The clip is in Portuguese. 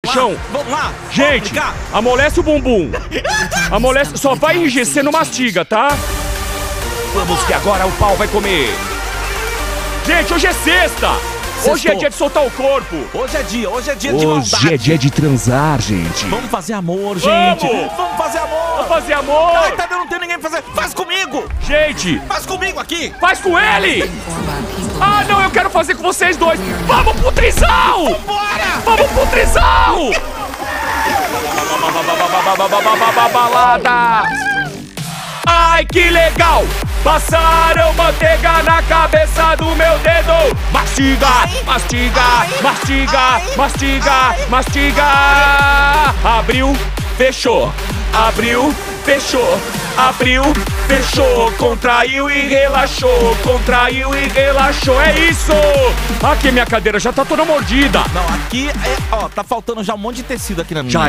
chão. Vamos lá. Gente, amolece o bumbum. Amolece, só vai enrijecer, não mastiga, tá? Vamos que agora o pau vai comer. Gente, hoje é sexta. Hoje é dia de soltar o corpo. Hoje é dia de maldade. Hoje é dia de transar, gente. Vamos fazer amor, gente. Vamos fazer amor. Vamos fazer amor. Ai, Tadeu, não tem ninguém pra fazer. Faz comigo. Gente. Faz comigo aqui. Faz com ele. Ah, não, eu quero fazer com vocês dois. Vamos pro trisal. Vambora. Vamos pro trisal. Balada. Ai, que legal. Passaram manteiga na cabeça do meu dedo. Mastiga, mastiga, mastiga, mastiga, mastiga. Abriu, fechou. Abriu, fechou. Abriu, fechou. Contraiu e relaxou. Contraiu e relaxou. É isso. Aqui minha cadeira já tá toda mordida. Não, aqui é, ó, tá faltando já um monte de tecido aqui na minha. Já